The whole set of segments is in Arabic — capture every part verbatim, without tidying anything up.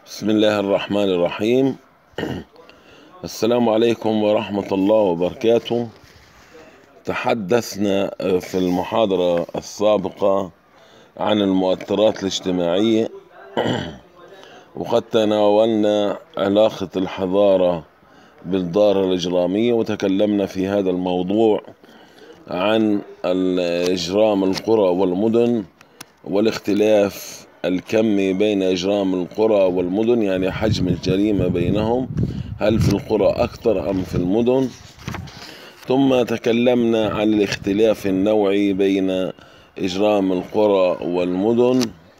بسم الله الرحمن الرحيم. السلام عليكم ورحمة الله وبركاته. تحدثنا في المحاضرة السابقة عن المؤثرات الاجتماعية، وقد تناولنا علاقة الحضارة بالظاهرة الإجرامية، وتكلمنا في هذا الموضوع عن إجرام القرى والمدن والاختلاف الكمي بين إجرام القرى والمدن، يعني حجم الجريمة بينهم، هل في القرى أكثر أم في المدن. ثم تكلمنا عن الاختلاف النوعي بين إجرام القرى والمدن،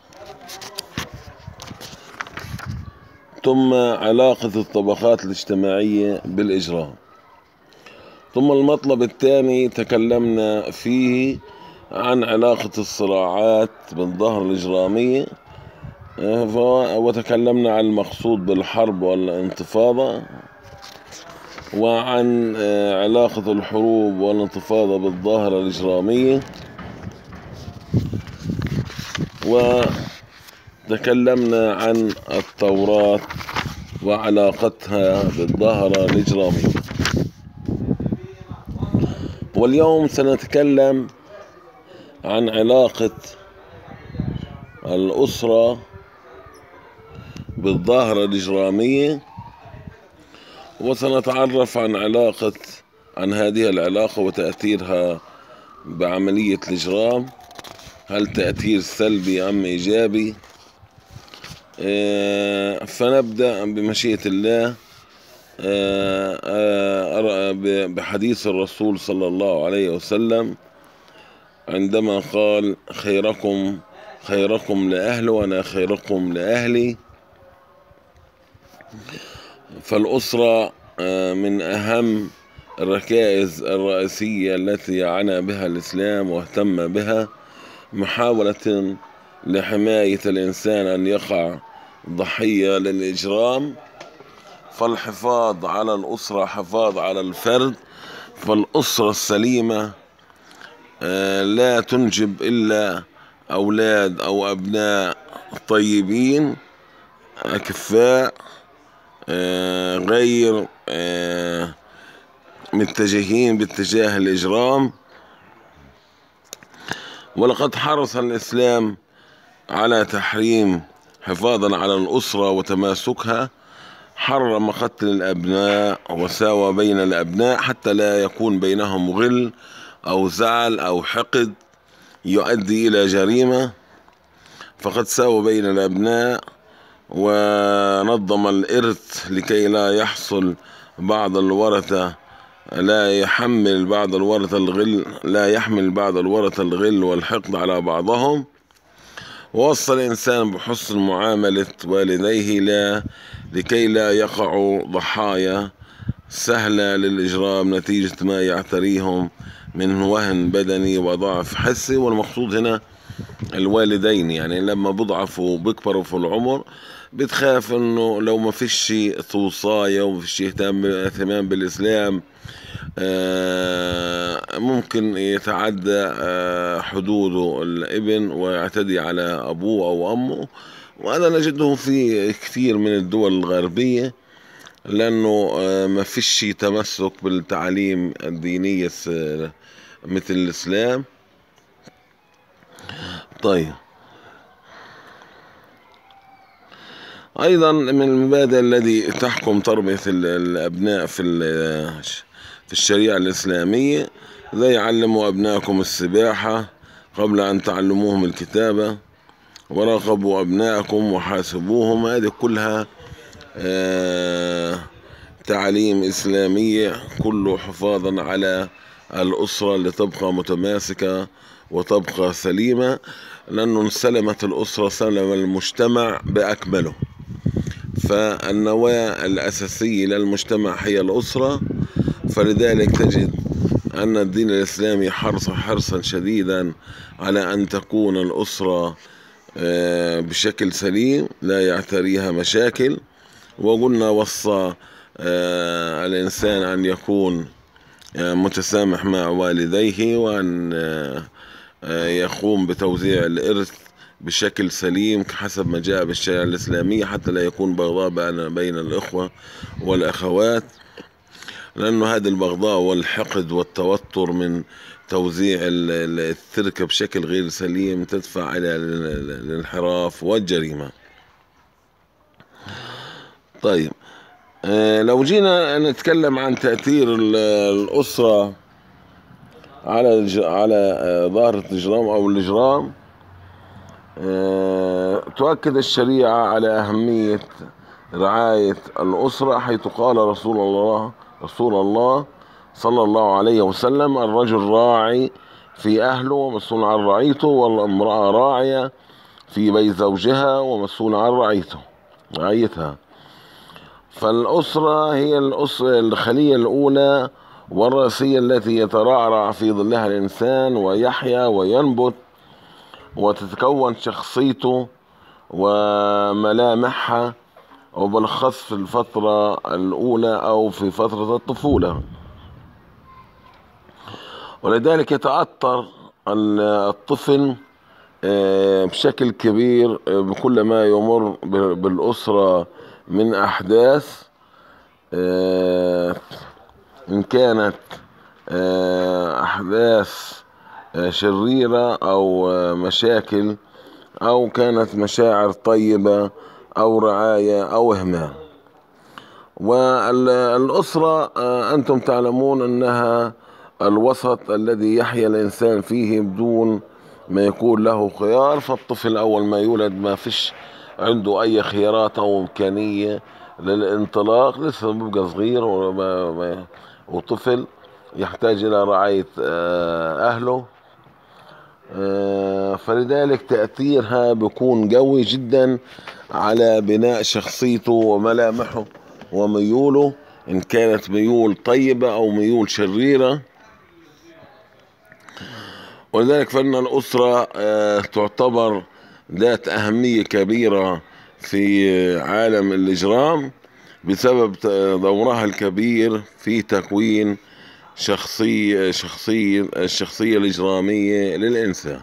ثم علاقة الطبقات الاجتماعية بالإجرام. ثم المطلب الثاني تكلمنا فيه عن علاقة الصراعات بالظاهرة الإجرامية، وتكلمنا عن المقصود بالحرب والانتفاضة، وعن علاقة الحروب والانتفاضة بالظاهرة الإجرامية، وتكلمنا عن التوراة وعلاقتها بالظاهرة الإجرامية. واليوم سنتكلم عن علاقة الأسرة بالظاهرة الإجرامية، وسنتعرف عن علاقة عن هذه العلاقة وتأثيرها بعملية الإجرام، هل تأثير سلبي أم إيجابي. فنبدأ بمشيئة الله بحديث الرسول صلى الله عليه وسلم عندما قال: خيركم خيركم لأهله وأنا خيركم لأهلي. فالأسرة من أهم الركائز الرئيسية التي عنى بها الإسلام واهتم بها، محاولة لحماية الإنسان أن يقع ضحية للإجرام. فالحفاظ على الأسرة حفاظ على الفرد، فالأسرة السليمة لا تنجب إلا أولاد أو أبناء طيبين أكفاء غير متجهين باتجاه الإجرام. ولقد حرص الإسلام على تحريم حفاظا على الأسرة وتماسكها، حرم قتل الأبناء وساوى بين الأبناء حتى لا يكون بينهم غل أو زعل أو حقد يؤدي إلى جريمة، فقد ساوى بين الأبناء ونظم الإرث لكي لا يحصل بعض الورثة لا يحمل بعض الورثة الغل لا يحمل بعض الورثة الغل والحقد على بعضهم. ووصى الإنسان بحسن معاملة والديه لا لكي لا يقعوا ضحايا سهلة للإجرام نتيجة ما يعتريهم من وهن بدني وضعف حسي. والمقصود هنا الوالدين، يعني لما بضعفوا بيكبروا في العمر بتخاف انه لو ما فيش توصاية وما فيش اهتمام بالإسلام ممكن يتعدى حدوده الابن ويعتدي على أبوه أو أمه. وهذا نجده في كثير من الدول الغربية، لأنه ما فيش تمسك بالتعاليم الدينية مثل الإسلام. طيب، أيضا من المبادئ التي تحكم تربية الأبناء في في الشريعة الإسلامية: لا يعلموا أبنائكم السباحة قبل أن تعلموهم الكتابة، وراقبوا أبنائكم وحاسبوهم. هذه كلها تعاليم إسلامية، كله حفاظا على الأسرة لتبقى متماسكة وتبقى سليمة، لأنه انسلمت الأسرة سلم المجتمع بأكمله. فالنواة الأساسية للمجتمع هي الأسرة، فلذلك تجد أن الدين الإسلامي حرص حرصا شديدا على أن تكون الأسرة بشكل سليم لا يعتريها مشاكل. وقلنا وصى الإنسان أن يكون متسامح مع والديه، وأن يقوم بتوزيع الإرث بشكل سليم حسب ما جاء بالشريعة الإسلامية، حتى لا يكون بغضاء بين الإخوة والأخوات، لأنه هذه البغضاء والحقد والتوتر من توزيع التركة بشكل غير سليم تدفع إلى الانحراف والجريمة. طيب، لو جينا نتكلم عن تأثير الأسرة على على ظاهرة الإجرام أو الإجرام، تؤكد الشريعة على أهمية رعاية الأسرة، حيث قال رسول الله رسول الله صلى الله عليه وسلم: الرجل راعي في أهله ومسؤول عن رعيته، والامرأة راعية في بيت زوجها ومسؤول عن رعيته رعيتها. فالأسرة هي الأسرة الخلية الأولى والرئيسية التي يترعرع في ظلها الإنسان ويحيا وينبت وتتكون شخصيته وملامحها، وبالأخص في الفترة الأولى أو في فترة الطفولة. ولذلك يتأثر الطفل بشكل كبير بكل ما يمر بالأسرة من أحداث، إن كانت أحداث شريرة أو مشاكل، أو كانت مشاعر طيبة أو رعاية أو إهمال. والأسرة أنتم تعلمون أنها الوسط الذي يحيا الإنسان فيه بدون ما يكون له خيار. فالطفل أول ما يولد ما فيش عنده أي خيارات أو إمكانية للانطلاق، لسه بيبقى صغير وطفل يحتاج إلى رعاية أهله. فلذلك تأثيرها بيكون قوي جدا على بناء شخصيته وملامحه وميوله، إن كانت ميول طيبة أو ميول شريرة. ولذلك فإن الأسرة تعتبر ذات أهمية كبيرة في عالم الإجرام بسبب دورها الكبير في تكوين شخصية شخصية الشخصية الإجرامية للإنسان.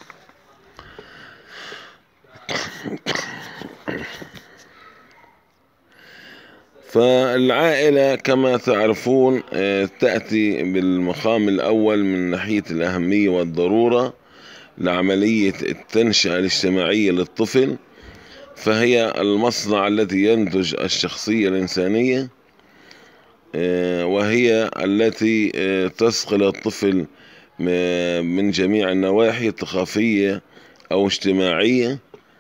فالعائلة كما تعرفون تأتي بالمقام الأول من ناحية الأهمية والضرورة لعملية التنشئة الاجتماعية للطفل، فهي المصنع الذي ينتج الشخصية الإنسانية، وهي التي تسقل الطفل من جميع النواحي الثقافية أو اجتماعية،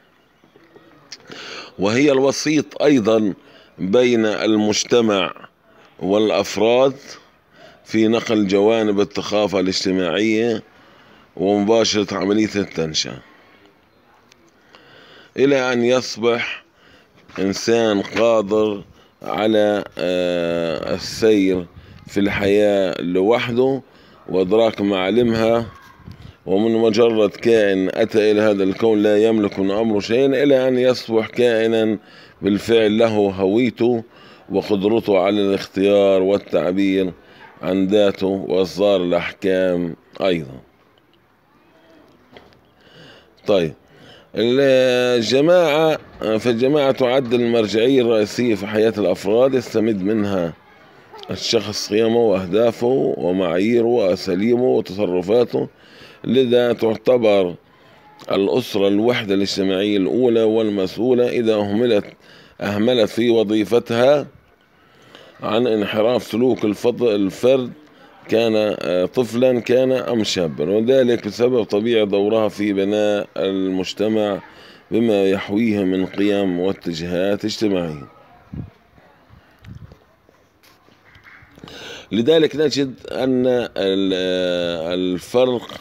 وهي الوسيط أيضا بين المجتمع والأفراد في نقل جوانب الثقافة الاجتماعية ومباشرة عملية التنشئة، إلى أن يصبح إنسان قادر على السير في الحياة لوحده وإدراك معالمها، ومن مجرد كائن أتى إلى هذا الكون لا يملك من أمره شيئا، إلى أن يصبح كائنا بالفعل له هويته وقدرته على الاختيار والتعبير عن ذاته وإصدار الأحكام أيضا. طيب، الجماعة فالجماعة تعد المرجعية الرئيسية في حياة الأفراد، يستمد منها الشخص قيمه وأهدافه ومعاييره وأساليبه وتصرفاته. لذا تعتبر الأسرة الوحدة الاجتماعية الأولى والمسؤولة إذا أهملت أهملت في وظيفتها عن انحراف سلوك الفرد، كان طفلا كان أم شابا، وذلك بسبب طبيعة دورها في بناء المجتمع بما يحويه من قيم واتجاهات اجتماعية. لذلك نجد أن الفرق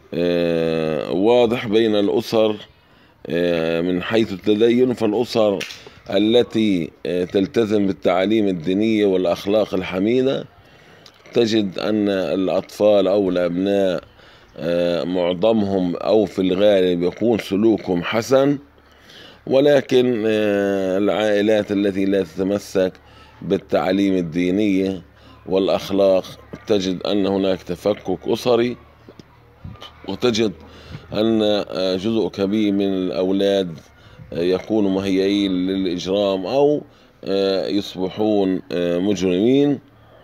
واضح بين الأسر من حيث التدين. فالأسر التي تلتزم بالتعاليم الدينية والأخلاق الحميدة تجد أن الأطفال أو الأبناء معظمهم أو في الغالب يكون سلوكهم حسن، ولكن العائلات التي لا تتمسك بالتعاليم الدينية والأخلاق تجد أن هناك تفكك أسري، وتجد أن جزء كبير من الأولاد يكونوا مهيئين للإجرام أو يصبحون مجرمين.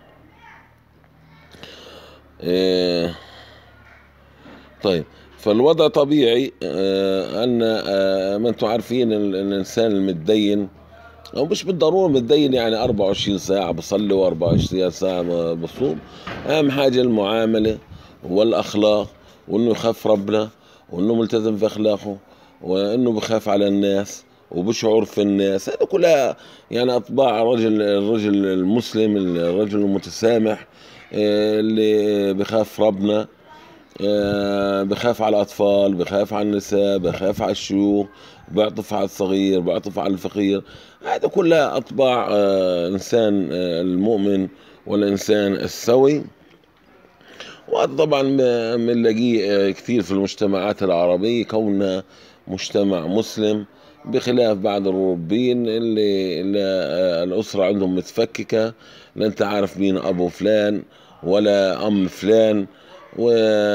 طيب، فالوضع طبيعي أن ما أنتم عارفين الإنسان المتدين، أو مش بالضرورة متدين يعني أربعة وعشرين ساعة بصلي وأربعة وعشرين ساعة بصوم، أهم حاجة المعاملة والأخلاق، وإنه يخاف ربنا، وإنه ملتزم في أخلاقه، وإنه بخاف على الناس وبشعر في الناس. هذه كلها يعني أطباع الرجل الرجل المسلم، الرجل المتسامح اللي بخاف ربنا، بخاف على الأطفال، بخاف على النساء، بخاف على الشيوخ، بيعطف على الصغير، بيعطف على الفقير. هذا كلها أطباع إنسان المؤمن والإنسان السوي. وهذا طبعا بنلاقيه كثير في المجتمعات العربية، كوننا مجتمع مسلم، بخلاف بعض الأوروبيين اللي, اللي الأسرة عندهم متفككة، لا أنت عارف مين أبو فلان ولا أم فلان. و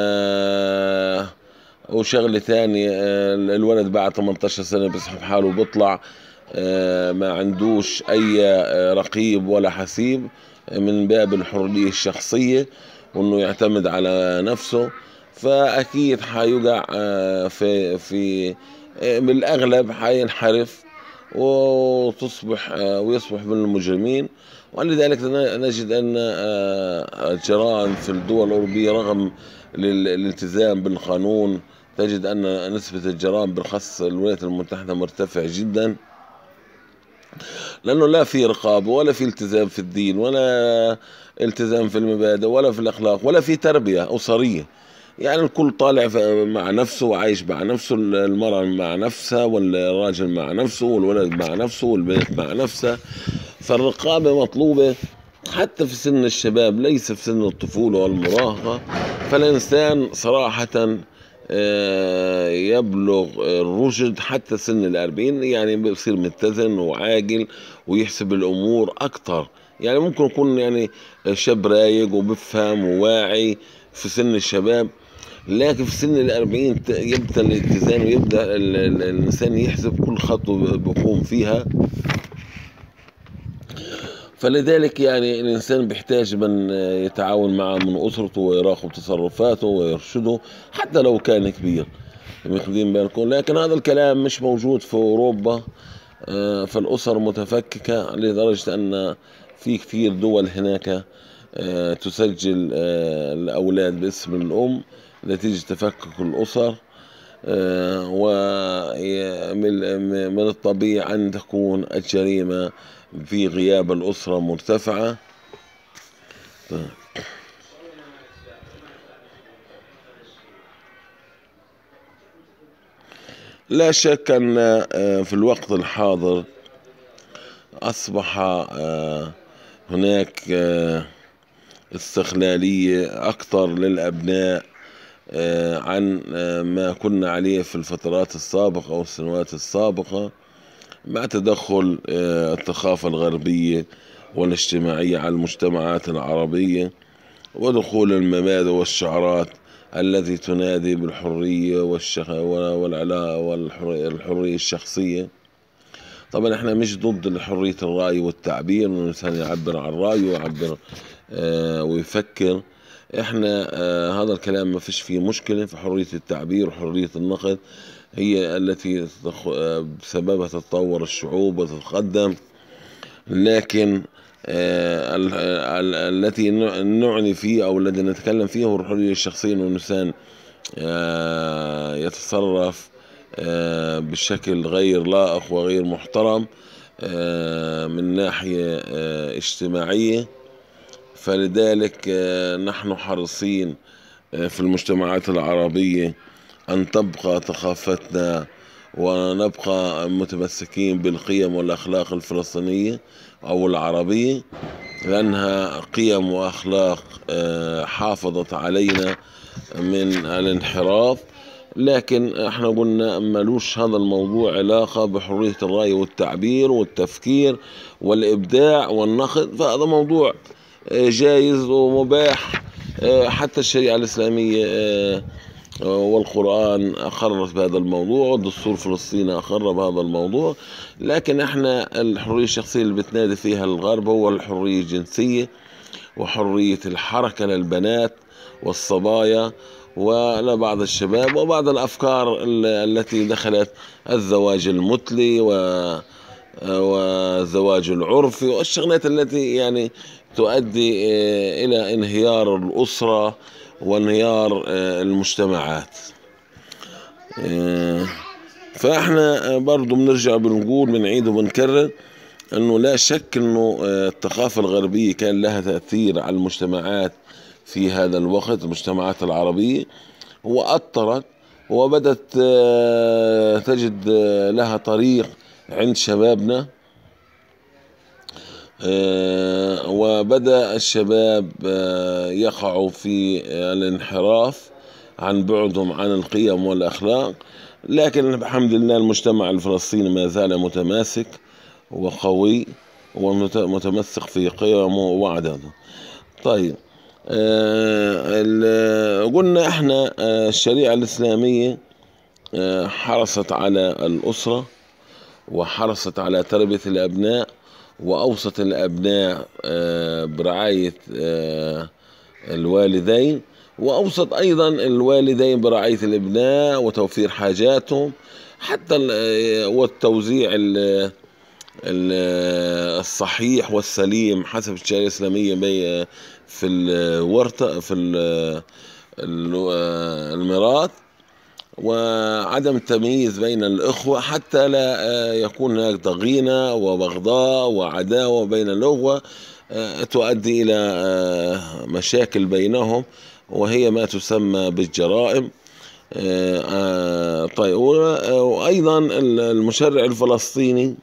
وشغلة ثانية، الولد بعد ثمانية عشر سنة بيسحب حاله وبيطلع ما عندوش أي رقيب ولا حسيب، من باب الحرية الشخصية وإنه يعتمد على نفسه. فأكيد حيقع في في بالأغلب حينحرف وتصبح ويصبح من المجرمين. ولذلك نجد أن الجرائم في الدول الأوروبية رغم الالتزام بالقانون، تجد أن نسبة الجرائم بالخاص الولايات المتحدة مرتفع جدا، لأنه لا في رقابة ولا في التزام في الدين ولا التزام في المبادئ ولا في الأخلاق ولا في تربية أسرية. يعني الكل طالع مع نفسه وعايش مع نفسه، المرأة مع نفسها والراجل مع نفسه والولد مع نفسه والبنت مع نفسها. فالرقابة مطلوبة حتى في سن الشباب، ليس في سن الطفولة والمراهقة. فالإنسان صراحة يبلغ الرشد حتى سن الأربعين، يعني بيصير متزن وعاقل ويحسب الأمور أكتر. يعني ممكن يكون يعني شاب رايق وبفهم وواعي في سن الشباب، لكن في سن الأربعين يبدأ الاتزان ويبدأ الإنسان يحسب كل خطوة بيقوم فيها. فلذلك يعني الإنسان بيحتاج من يتعاون معه من أسرته ويراقب تصرفاته ويرشده حتى لو كان كبير، واخدين بالكم. لكن هذا الكلام مش موجود في أوروبا، فالأسر متفككة لدرجة أن في كثير دول هناك تسجل الأولاد باسم الأم نتيجة تفكك الأسر. ومن الطبيعي أن تكون الجريمة في غياب الأسرة مرتفعة. لا شك أن في الوقت الحاضر أصبح هناك استغلالية أكثر للأبناء عن ما كنا عليه في الفترات السابقة أو السنوات السابقة، مع تدخل الثقافة الغربية والاجتماعية على المجتمعات العربية، ودخول المبادئ والشعارات التي تنادي بالحرية والعلاء والحرية الشخصية. طبعا احنا مش ضد حرية الرأي والتعبير، انه الانسان يعبر عن رأيه ويعبر آه ويفكر. احنا آه هذا الكلام ما فيش فيه مشكلة، في حرية التعبير وحرية النقد هي التي بسببها تتطور الشعوب وتتقدم. لكن آه التي نعني فيه او الذي نتكلم فيه هو الحرية الشخصية، انه الانسان آه يتصرف آه بشكل غير لائق وغير محترم آه من ناحية آه اجتماعية. فلذلك آه نحن حريصين آه في المجتمعات العربية أن تبقى ثقافتنا ونبقى متمسكين بالقيم والأخلاق الفلسطينية أو العربية، لأنها قيم وأخلاق آه حافظت علينا من الانحراف. لكن احنا قلنا ملوش هذا الموضوع علاقة بحرية الرأي والتعبير والتفكير والإبداع والنقد، فهذا موضوع جايز ومباح. حتى الشريعة الإسلامية والقرآن أقر بهذا الموضوع، والدستور الفلسطيني أقر بهذا الموضوع. لكن احنا الحرية الشخصية اللي بتنادي فيها الغرب هو الحرية الجنسية وحرية الحركة للبنات والصبايا ولبعض الشباب وبعض الأفكار التي دخلت الزواج المثلي والزواج العرفي والشغلات التي يعني تؤدي إلى انهيار الأسرة وانهيار المجتمعات. فاحنا برضو بنرجع بنقول بنعيد وبنكرر انه لا شك انه الثقافة الغربية كان لها تأثير على المجتمعات في هذا الوقت، المجتمعات العربية، وأثرت وبدت تجد لها طريق عند شبابنا. وبدأ الشباب يقعوا في الانحراف عن بعدهم عن القيم والأخلاق. لكن الحمد لله المجتمع الفلسطيني ما زال متماسك وقوي ومتمسك في قيمه وعدده. طيب، آه قلنا احنا آه الشريعة الإسلامية آه حرصت على الأسرة وحرصت على تربية الأبناء، وأوصت الأبناء آه برعاية آه الوالدين، وأوصت أيضا الوالدين برعاية الأبناء وتوفير حاجاتهم حتى والتوزيع الصحيح والسليم حسب الشريعة الإسلامية في الورثة في الميراث، وعدم التمييز بين الإخوة حتى لا يكون هناك ضغينة وبغضاء وعداوة بين الأخوة تؤدي إلى مشاكل بينهم وهي ما تسمى بالجرائم. طيب، وأيضا المشرع الفلسطيني،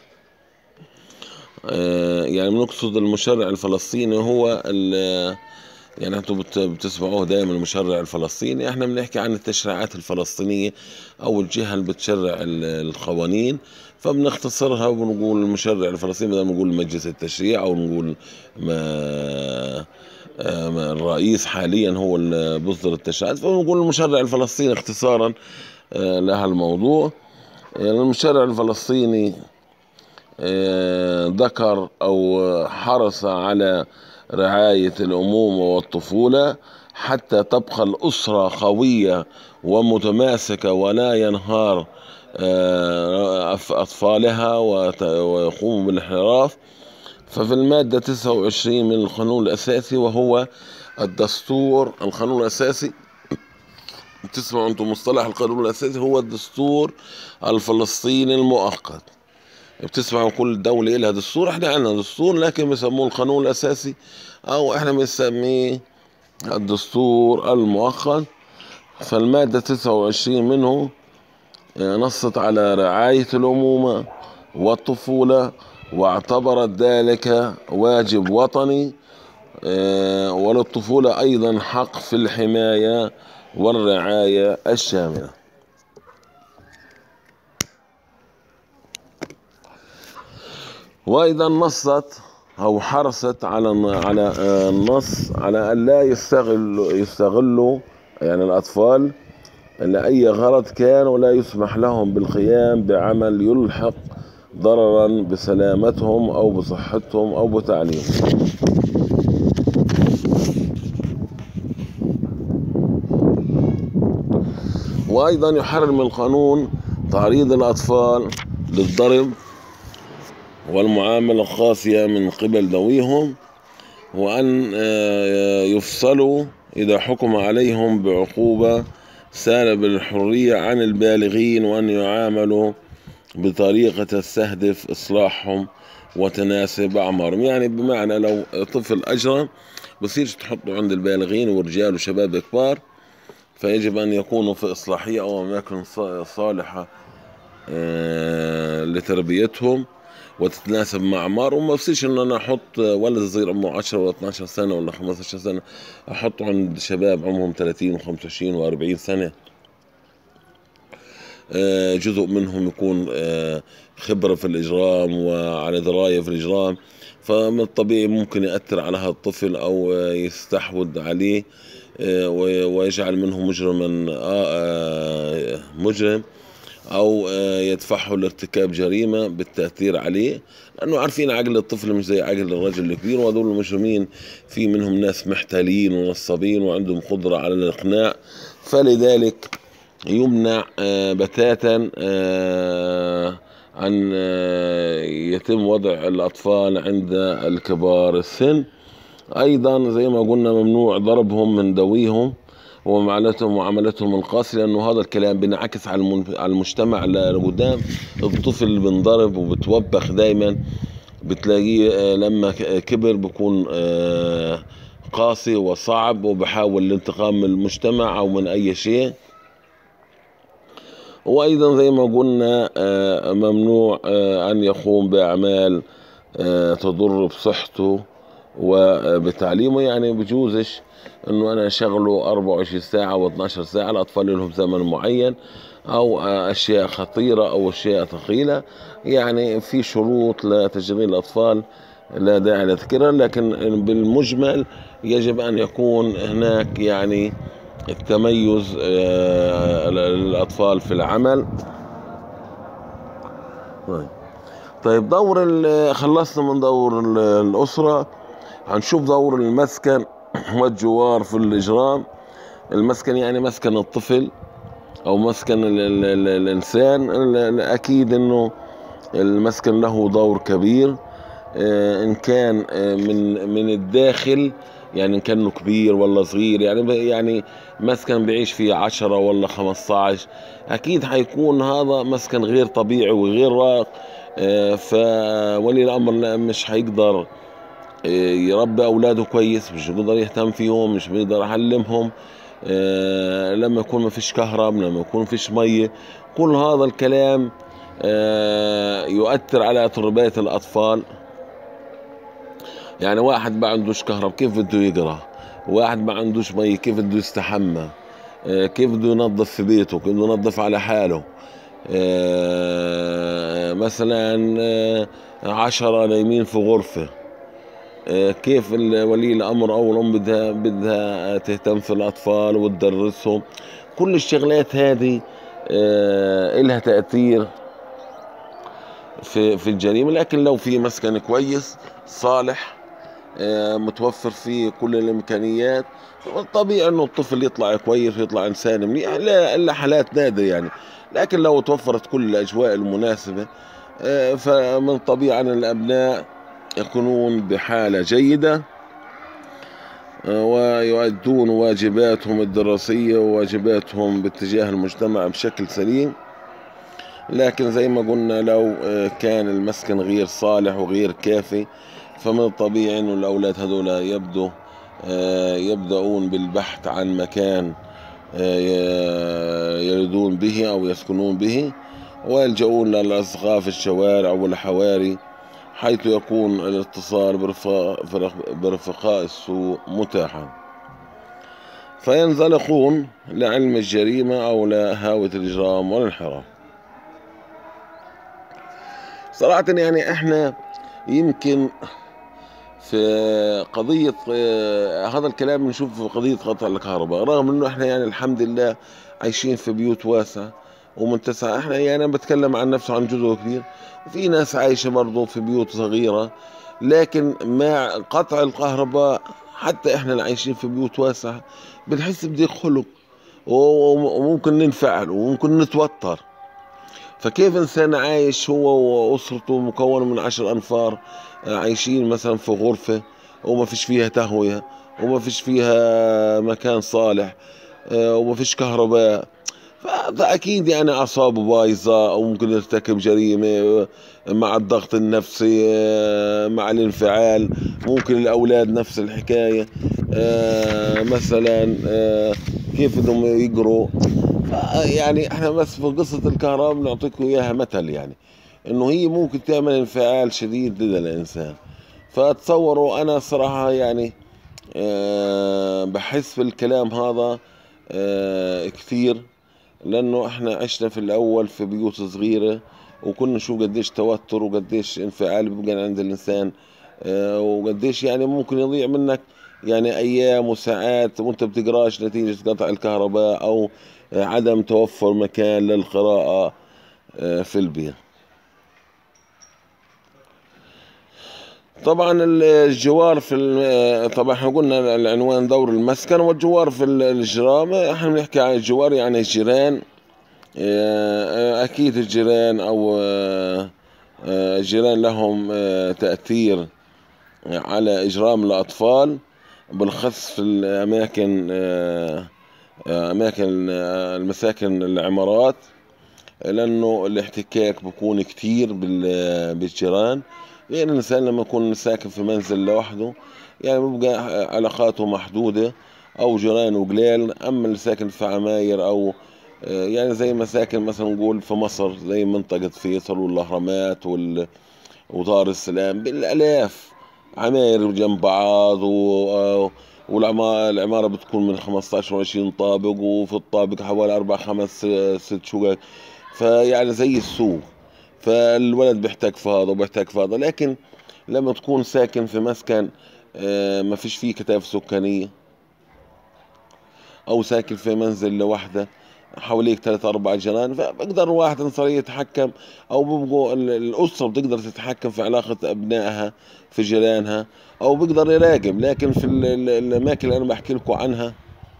يعني بنقصد المشرع الفلسطيني هو يعني انتم بتسمعوه دائما المشرع الفلسطيني، احنا بنحكي عن التشريعات الفلسطينية او الجهة اللي بتشرع القوانين، فبنختصرها وبنقول المشرع الفلسطيني بدل ما نقول مجلس التشريع او نقول ما الرئيس حاليا هو اللي بيصدر التشريعات، فبنقول المشرع الفلسطيني اختصارا لها الموضوع. يعني المشرع الفلسطيني ذكر أو حرص على رعاية الأمومة والطفولة حتى تبقى الأسرة قوية ومتماسكة ولا ينهار أطفالها ويقوموا بالانحراف. ففي المادة تسعة وعشرين من القانون الأساسي وهو الدستور، القانون الأساسي تسمعوا أنتم مصطلح القانون الأساسي هو الدستور الفلسطيني المؤقت. بتسمعوا كل دولة لها دستور، احنا عندنا دستور لكن بيسموه القانون الأساسي أو احنا بنسميه الدستور المؤقت. فالمادة تسعة وعشرين منه نصت على رعاية الأمومة والطفولة واعتبرت ذلك واجب وطني، وللطفولة أيضا حق في الحماية والرعاية الشاملة. وأيضا نصت أو حرصت على على النص على أن لا يستغل يستغلوا يعني الأطفال لأي غرض كان، ولا يسمح لهم بالقيام بعمل يلحق ضررا بسلامتهم أو بصحتهم أو بتعليمهم. وأيضا يحرم القانون تعريض الأطفال للضرب والمعاملة القاسية من قبل ذويهم، وأن يفصلوا إذا حكم عليهم بعقوبة سالب الحرية عن البالغين، وأن يعاملوا بطريقة تستهدف إصلاحهم وتناسب أعمارهم. يعني بمعنى لو طفل أجرم بصيرش تحطه عند البالغين ورجال وشباب كبار، فيجب أن يكونوا في إصلاحية أو أماكن صالحة لتربيتهم وتتناسب مع أعمارهم. ما بصيرش إن أنا أحط ولد صغير عمره عشرة ولا اثناشر سنة ولا خمستاشر سنة أحطه عند شباب عمرهم ثلاثين وخمسة وعشرين وأربعين سنة. جزء منهم يكون خبرة في الإجرام وعلى دراية في الإجرام، فمن الطبيعي ممكن يأثر على هذا الطفل أو يستحوذ عليه ويجعل منه مجرما مجرم، أو يدفعه لارتكاب جريمة بالتأثير عليه، لأنه عارفين عقل الطفل مش زي عقل الرجل الكبير، وهذول المجرمين في منهم ناس محتالين ونصابين وعندهم قدرة على الإقناع، فلذلك يمنع بتاتا أن يتم وضع الأطفال عند الكبار السن. أيضا زي ما قلنا ممنوع ضربهم من دويهم ومعاملتهم وعملتهم القاسية، لأنه هذا الكلام بينعكس على المجتمع لقدام. الطفل اللي بنضرب وبتوبخ دايما بتلاقيه لما كبر بيكون قاسي وصعب وبحاول الانتقام من المجتمع أو من أي شيء. وأيضا زي ما قلنا ممنوع أن يقوم بأعمال تضر بصحته وبتعليمه، يعني بجوزش انه انا اشغله أربعة وعشرين ساعة او اثناشر ساعة، الاطفال لهم زمن معين، او اشياء خطيرة او اشياء ثقيلة، يعني في شروط لتشغيل الاطفال لا داعي لذكرها، لكن بالمجمل يجب ان يكون هناك يعني التميز للاطفال في العمل. طيب دور خلصنا من دور الاسرة، هنشوف دور المسكن والجوار في الإجرام. المسكن يعني مسكن الطفل أو مسكن ال ال ال الإنسان. أكيد إنه المسكن له دور كبير، إن كان من من الداخل، يعني إن كانه كبير ولا صغير، يعني يعني مسكن بيعيش فيه عشرة ولا خمسطعش، أكيد حيكون هذا مسكن غير طبيعي وغير راق، فولي الأمر مش حيقدر يربي أولاده كويس، مش بيقدر يهتم فيهم، مش بيقدر يعلمهم. آه لما يكون ما فيش كهرب، لما يكون ما فيش مية، كل هذا الكلام آه يؤثر على تربية الأطفال. يعني واحد ما عندوش كهرب كيف بده يقرأ؟ واحد ما عندوش مية كيف بده يستحمى؟ آه كيف بده ينظف في بيته؟ كيف بده ينظف على حاله؟ آه مثلا آه عشرة نايمين في غرفة، كيف ولي الامر او الام بدها بدها تهتم في الاطفال وتدرسهم؟ كل الشغلات هذه لها تاثير في في الجريمه. لكن لو في مسكن كويس صالح متوفر فيه كل الامكانيات، طبيعي انه الطفل يطلع كويس ويطلع انسان منيح، الا حالات نادره يعني. لكن لو توفرت كل الاجواء المناسبه، فمن طبيعي ان الابناء يكونون بحالة جيدة ويؤدون واجباتهم الدراسية وواجباتهم باتجاه المجتمع بشكل سليم. لكن زي ما قلنا لو كان المسكن غير صالح وغير كافي، فمن الطبيعي أن الأولاد هذول يبدو يبدأون بالبحث عن مكان يلدون به أو يسكنون به، ويلجؤون للأصدقاء في الشوارع والحواري، حيث يكون الاتصال برفقاء السوء متاحا، فينزلقون لعلم الجريمة أو لهاوية الإجرام والانحراف. صراحة يعني احنا يمكن في قضية هذا الكلام بنشوف في قضية قطع الكهرباء، رغم انه احنا يعني الحمد لله عايشين في بيوت واسعة ومتسعة. احنا يعني انا بتكلم عن نفسه عن جزء كبير، وفي ناس عايشة برضه في بيوت صغيرة، لكن مع قطع الكهرباء حتى احنا اللي عايشين في بيوت واسعة بنحس بضيق خلق، وممكن ننفعل وممكن نتوتر. فكيف انسان عايش هو واسرته مكونه من عشر انفار عايشين مثلا في غرفه وما فيش فيها تهويه وما فيش فيها مكان صالح وما فيش كهرباء، فاكيد يعني اعصابه بايظه او ممكن يرتكب جريمه مع الضغط النفسي مع الانفعال. ممكن الاولاد نفس الحكايه، مثلا كيف بدهم يقروا. يعني احنا بس في قصة الكهرباء بنعطيكم اياها مثل، يعني انه هي ممكن تعمل انفعال شديد لدى الانسان. فتصوروا انا صراحة يعني أه بحس بالكلام هذا أه كثير، لأنه إحنا عشنا في الأول في بيوت صغيرة، وكنا نشوف قديش توتر وقديش انفعال بيبقى عند الإنسان، آه، وقديش يعني ممكن يضيع منك يعني أيام وساعات وأنت بتقراش نتيجة قطع الكهرباء أو آه، عدم توفر مكان للقراءة آه، في البيت. طبعا الجوار في ال- طبعا احنا قلنا العنوان دور المسكن والجوار في الإجرام. احنا بنحكي عن الجوار يعني الجيران. آه، أكيد الجيران أو آه، آه، الجيران لهم آه، تأثير على إجرام الأطفال، بالخص في الأماكن آه، آه، أماكن آه، المساكن العمارات، لأنه الاحتكاك بيكون كتير بال- بالجيران. يعني الإنسان لما يكون ساكن في منزل لوحده يعني بيبقى علاقاته محدودة أو جيرانه قليل. أما اللي ساكن في عماير أو آه، يعني زي مساكن مثلا نقول في مصر زي منطقة فيصل والأهرامات وال- ودار السلام بالآلاف عماير جنب بعض، و آه، والعمارة العمارة بتكون من خمستاشر و عشرين طابق، وفي الطابق حوالي أربع خمس آه، ست شقق. فيعني زي السوق، فالولد بيحتاج في هذا وبيحتاج في هذا. لكن لما تكون ساكن في مسكن آه، ما فيش فيه كثافة سكانية، أو ساكن في منزل لوحده حواليك ثلاث أربع جيران، فبقدر واحد صار يتحكم، أو بيبقوا ال- الأسرة بتقدر تتحكم في علاقة أبنائها في جيرانها، أو بيقدر يراقب. لكن في ال- ال- الأماكن اللي أنا بحكي لكم عنها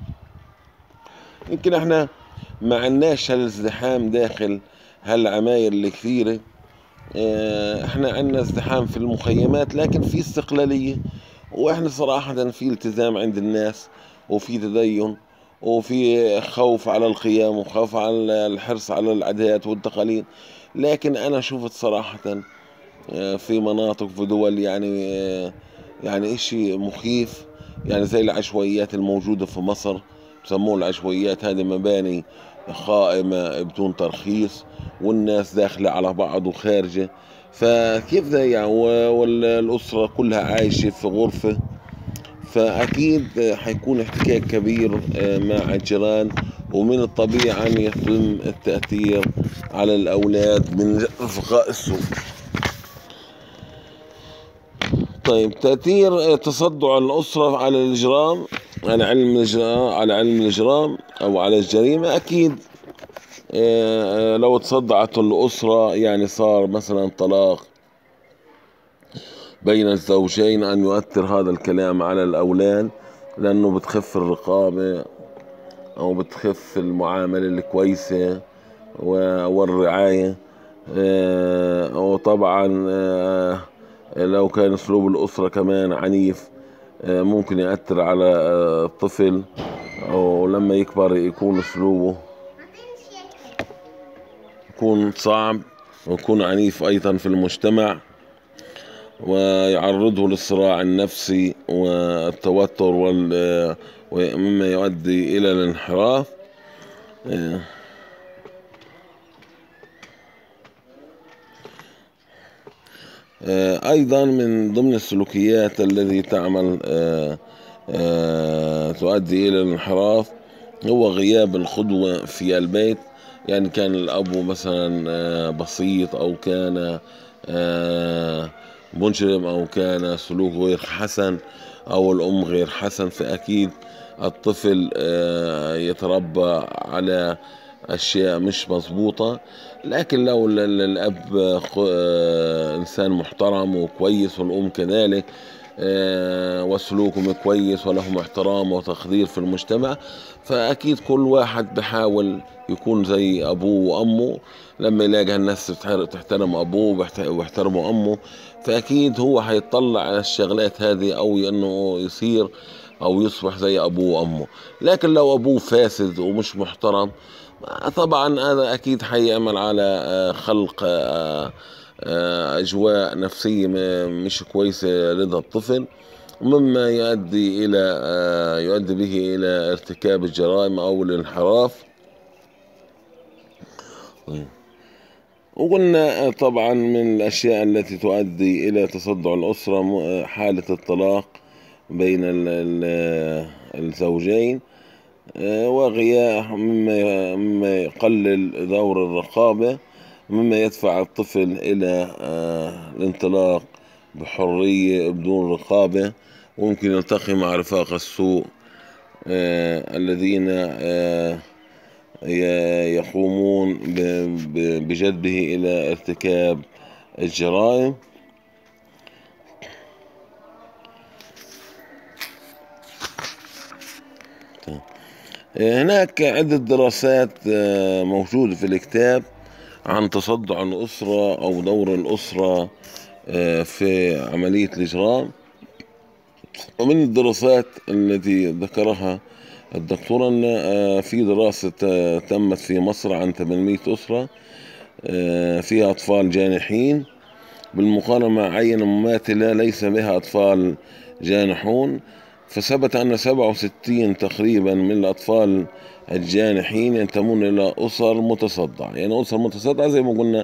يمكن احنا ما عندناش هالازدحام داخل هالعماير الكثيرة. اه، احنا عندنا ازدحام في المخيمات لكن في استقلالية، واحنا صراحة في التزام عند الناس، وفي تدين، وفي خوف على القيم، وخوف على الحرص على العادات والتقاليد. لكن انا شفت صراحة اه، في مناطق في دول يعني اه، يعني اشي مخيف، يعني زي العشوائيات الموجودة في مصر. بسموه العشوائيات، هذه مباني قائمة بدون ترخيص، والناس داخلة على بعض وخارجة. فكيف ده يعني؟ و- والأسرة كلها عايشة في غرفة، فأكيد حيكون احتكاك كبير آه، مع الجيران. ومن الطبيعي أن يتم التأثير على الأولاد من رفقاء السوء. طيب، تأثير تصدع الأسرة على الإجرام، على علم الإجرام على علم الإجرام أو على الجريمة. أكيد آه، آه، لو تصدعت الأسرة يعني صار مثلا طلاق بين الزوجين، أن يؤثر هذا الكلام على الأولاد، لأنه بتخف الرقابة أو بتخف المعاملة الكويسة و- والرعاية. آه، وطبعا آه، لو كان أسلوب الأسرة كمان عنيف آه، ممكن يأثر على آه، الطفل، أو لما يكبر يكون أسلوبه يكون صعب ويكون عنيف أيضا في المجتمع، ويعرضه للصراع النفسي والتوتر وال ومما يؤدي إلى الانحراف. أيضا من ضمن السلوكيات التي تعمل آه، آه، تؤدي إلى الانحراف هو غياب القدوة في البيت. يعني كان الأب مثلا آه، بسيط، أو كان آه، منجرم، أو كان سلوكه غير حسن، أو الأم غير حسن، فأكيد الطفل آه، يتربى على أشياء مش مظبوطة. لكن لو ال- ال- الأب آه، إنسان محترم وكويس، والأم كذلك آه، وسلوكهم كويس ولهم احترام وتقدير في المجتمع، فأكيد كل واحد بحاول يكون زي أبوه وأمه. لما يلاقي الناس تحتر- تحترم أبوه وبيحت- ويحترموا أمه، فأكيد هو هيطلع على الشغلات هذه، أو إنه يصير أو يصبح زي أبوه وأمه. لكن لو أبوه فاسد ومش محترم، طبعا هذا أكيد حيعمل على آه، خلق آه، آه، أجواء نفسية م- مش كويسة لدى الطفل، مما يؤدي إلى آه، يؤدي به إلى ارتكاب الجرائم أو الانحراف. طيب. وقلنا آه، طبعا من الأشياء التي تؤدي إلى تصدع الأسرة م- حالة الطلاق بين ال- ال- الزوجين. وغياب مما مما يقلل دور الرقابة، مما يدفع الطفل إلى الانطلاق بحرية بدون رقابة، وممكن يلتقي مع رفاق السوء الذين يقومون بجذبه إلى ارتكاب الجرائم. هناك عدة دراسات موجودة في الكتاب عن تصدع الأسرة أو دور الأسرة في عملية الإجرام. ومن الدراسات التي ذكرها الدكتور أن في دراسة تمت في مصر عن ثمانمئة أسرة فيها أطفال جانحين، بالمقارنة مع عينة مماثلة ليس بها أطفال جانحون، فثبت أن سبعة وستين تقريبا من الأطفال الجانحين ينتمون إلى أسر متصدعة. يعني أسر متصدعة زي ما قلنا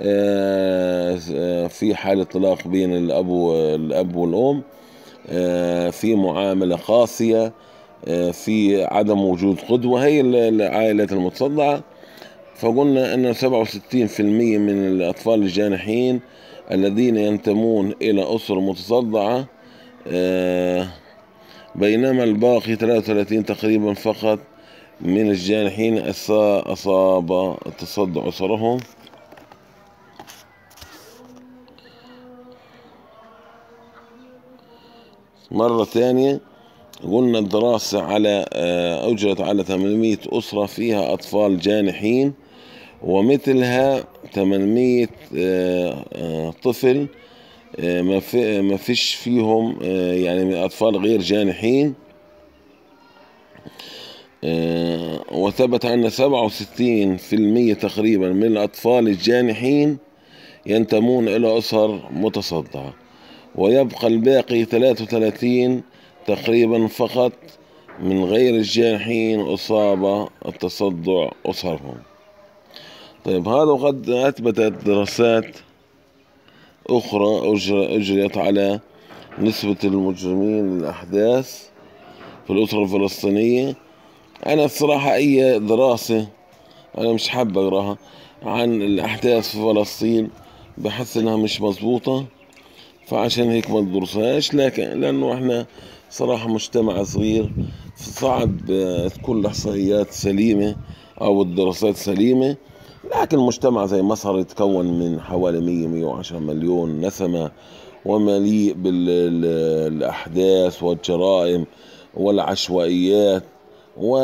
في حالة طلاق بين الأب والأب والأم، في معاملة قاسية، في عدم وجود قدوة، هي العائلات المتصدعة. فقلنا أن سبعة وستين بالمئة من الأطفال الجانحين الذين ينتمون إلى أسر متصدعة، بينما الباقي ثلاثة وثلاثين تقريبا فقط من الجانحين أصاب تصدع أسرهم. مرة ثانية قلنا الدراسة على أجرت على ثمانمئة أسرة فيها أطفال جانحين، ومثلها ثمانمئة طفل ما فيش فيهم يعني أطفال غير جانحين. وثبت أن سبعة وستين بالمئة تقريبا من الأطفال الجانحين ينتمون إلى أسر متصدعة، ويبقى الباقي ثلاثة وثلاثين تقريبا فقط من غير الجانحين أصاب التصدع أسرهم. طيب، هذا وقد أثبتت دراسات أخرى أجريت على نسبة المجرمين للأحداث في الأسرة الفلسطينية. أنا الصراحة أي دراسة أنا مش حابة أقراها عن الأحداث في فلسطين، بحس إنها مش مظبوطة، فعشان هيك ما ندرسهاش. لكن لأنه إحنا صراحة مجتمع صغير، صعب تكون الإحصائيات سليمة أو الدراسات سليمة. لكن مجتمع زي مصر يتكون من حوالي مية مية وعشرة مليون نسمة، ومليء بالأحداث والجرائم والعشوائيات، و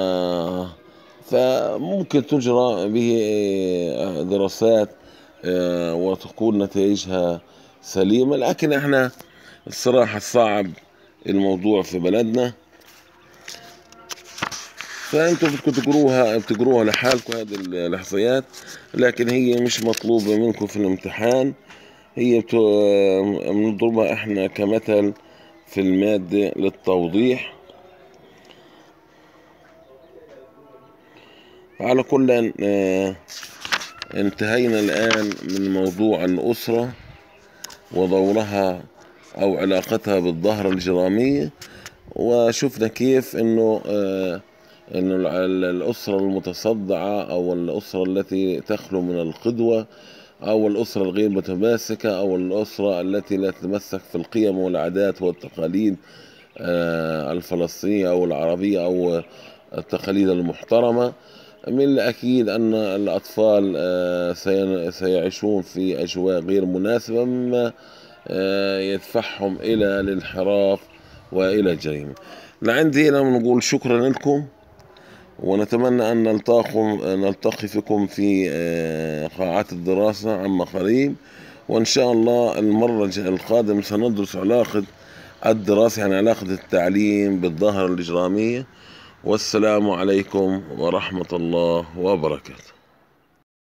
فممكن تجرى به دراسات وتكون نتائجها سليمة. لكن احنا الصراحة صعب الموضوع في بلدنا، فانتوا بدكم تقروها بتقروها لحالكم هذه الاحصائيات، لكن هي مش مطلوبة منكم في الامتحان. هي بنضربها احنا كمثل في المادة للتوضيح. على كل انتهينا الآن من موضوع الأسرة ودورها أو علاقتها بالظاهرة الإجرامية، وشفنا كيف إنه آه إنه الأسرة المتصدعة أو الأسرة التي تخلو من القدوة أو الأسرة الغير متماسكة أو الأسرة التي لا تتمسك في القيم والعادات والتقاليد آه الفلسطينية أو العربية أو التقاليد المحترمة، من الأكيد أن الأطفال آه سيعيشون في أجواء غير مناسبة، مما آه يدفعهم إلى الانحراف وإلى الجريمة. لعندي هنا نقول شكرا لكم، ونتمنى أن نلتقي نلتقي فيكم في قاعات الدراسة عما قريب، وإن شاء الله المرة القادمة سندرس علاقة الدراسة، يعني علاقة التعليم بالظاهرة الإجرامية. والسلام عليكم ورحمة الله وبركاته.